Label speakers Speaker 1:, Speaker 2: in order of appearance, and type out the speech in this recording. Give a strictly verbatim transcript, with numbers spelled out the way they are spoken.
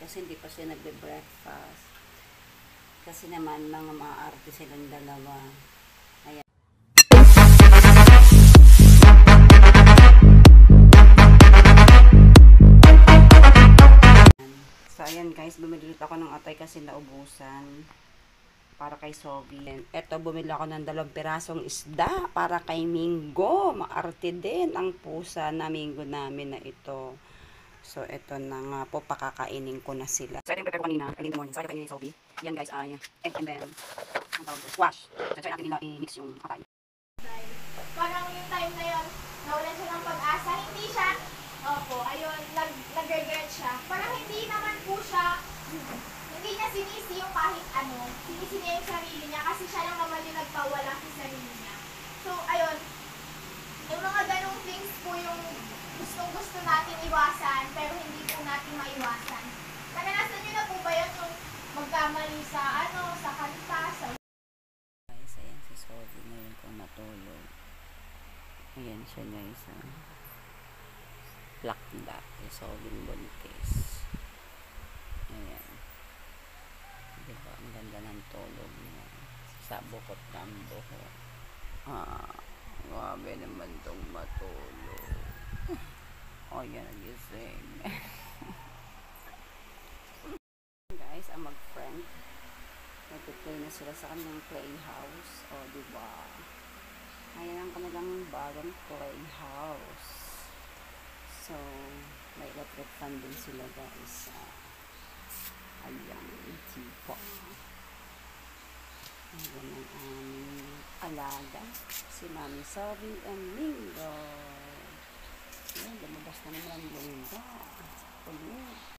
Speaker 1: kasi hindi pa siya nagbe-breakfast. Kasi naman, mga maarte silang dalawa. Ayan. So, ayan guys, bumili ako ng atay kasi naubusan. Para kay Zoevi. Eto, bumili ako ng dalawang pirasong isda para kay Mingo. Maarte din ang pusa na Mingo namin na ito. So, eto na nga po, pakakainin ko na sila. So, ito yung prepare ko kanina, early in the morning. So, ito kainin ni Zoevi. Yan guys, ay egg and then, ang tawag ko, squash. So, try natin nila i-mix yung atay.
Speaker 2: Parang yung time na yun, nawalan siya ng pag-asa. Hindi siya, opo, ayun, nag-regret siya. Parang hindi naman po siya, hindi niya sinisi yung kahit ano. Sinisi niya yung sarili niya kasi siya lang naman yung nagpawala sa sarili niya. So, ayun, yung mga ganong things po yung gustong-gusto natin iwasan, pero hindi po natin maiwasan. Naranasan niyo na po ba yun yung magkamali sa ano, sa kanta, sa...
Speaker 1: Guys, ayan si Zoevi ngayon kung natulog. Ayan siya guys, ha. Plakda, si Zoevi buntis. Ayan. Diba, ang ganda ng tulog niya. Sa bukot ng buho. Ah, grabe naman itong matulog. Oh, yan, nagising. Guys, ang mag-friend. Nag-play na sila sa kanilang playhouse. O, oh, diba? Ayan ang kanilang bagong playhouse. So, may electric fan din sila guys. Uh, ayan, tipo. Ayan ang aming alaga. Si Mami Zoevi and Mingo. Ayan, lumabas na naman ang lungga. Ulit.